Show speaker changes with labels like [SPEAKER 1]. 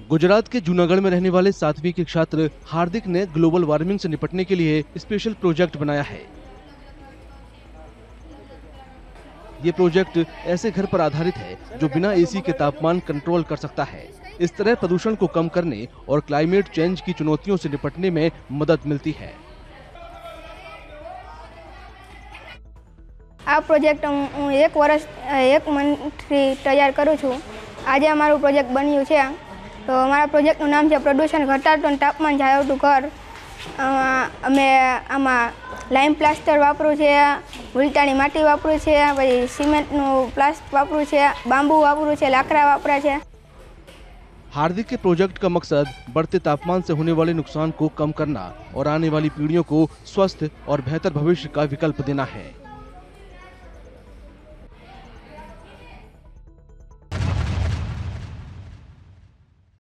[SPEAKER 1] गुजरात के जूनागढ़ में रहने वाले 7वीं के छात्र हार्दिक ने ग्लोबल वार्मिंग से निपटने के लिए स्पेशल प्रोजेक्ट बनाया है। ये प्रोजेक्ट ऐसे घर पर आधारित है जो बिना एसी के तापमान कंट्रोल कर सकता है। इस तरह प्रदूषण को कम करने और क्लाइमेट चेंज की चुनौतियों से निपटने में मदद मिलती है।
[SPEAKER 2] आ प्रोजेक्ट हूँ एक मंथથી तैयार करूँ छूँ। आज अमरु प्रोजेक्ट बन्यु छे। तो अमरा प्रोजेक्टનું નામ છે પ્રદૂષણ ઘટાડતું અને તાપમાન જાળવતું ઘર। અમે આમાં લાઇમ પ્લાસ્ટર વાપર્યું છે, ઉલટાની માટી વાપર્યું છે, પછી સિમેન્ટનું પ્લાસ્ટ વાપર્યું છે, બાંબુ વાપર્યું છે, લાકડા વાપર્યા છે।
[SPEAKER 1] हार्दिक के प्रोजेक्ट का मकसद बढ़ते तापमान से होने वाले नुकसान को कम करना और आने वाली पीढ़ियों को स्वस्थ और बेहतर भविष्य का विकल्प देना है।